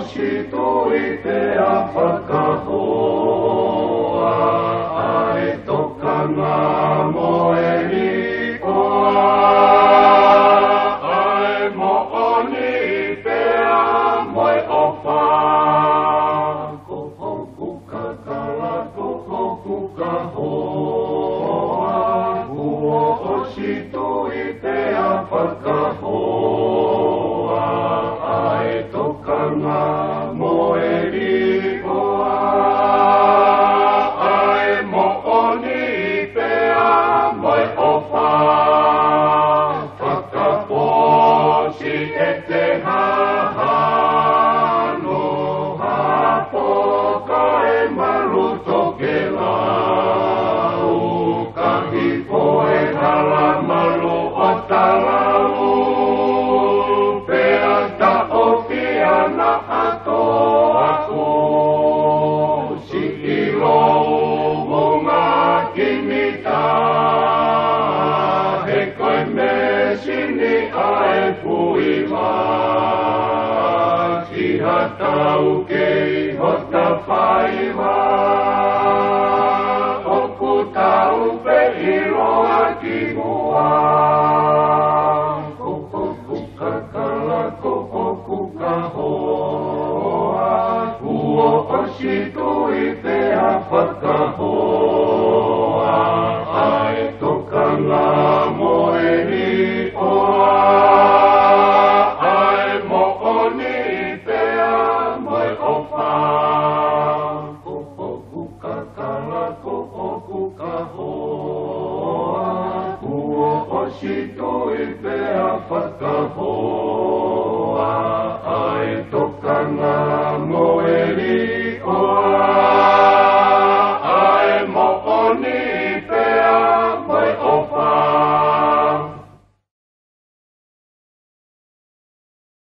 shito I te whakahoa ai tokanga moeri oa ai mo'oni pea moe ofa koho kuka kala koho kuka hoa ua o shito I te whakahoa ai tokanga moeri oa ai mo'oni pea moe ofa whakaposi e te hahano hapoka e malu toke lau kahi poe hala malu o talau pea ta ofi ana ato aku si ilo monga kimita he koe me sini ae puima ki hatau kei hota whaiwa oku tau pe iloa ki mua koho kuka kala koho kuka hoa ua o shito I te whakahoa ai tokanga moeri oa ai mo'oni pea moe ofa koho kuka kala koho kuka hoa ua o shito I te whakahoa